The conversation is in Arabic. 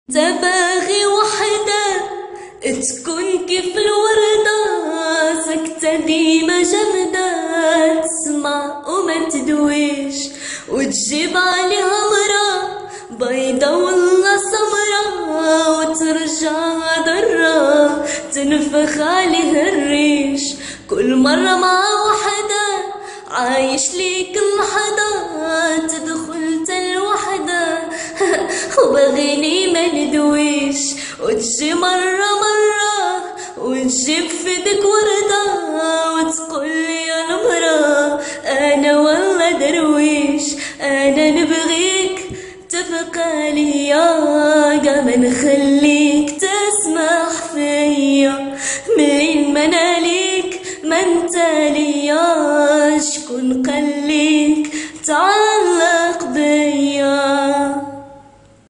تباغي وحدة تكون كيف الوردة، سكتة ديما جمدة، تسمع وما تدويش، وتجيب عليها مرة بيضة ولا سمرة، وترجع ضرة تنفخ عليها الريش. كل مرة مع وحدة عايش ليك الحدا، تدخل الوحدة وبغيني ما ندويش، وتجي مرة وتجيب في ديك وردة، وتقولي يا المرة أنا والله درويش، أنا نبغيك تبقى ليا.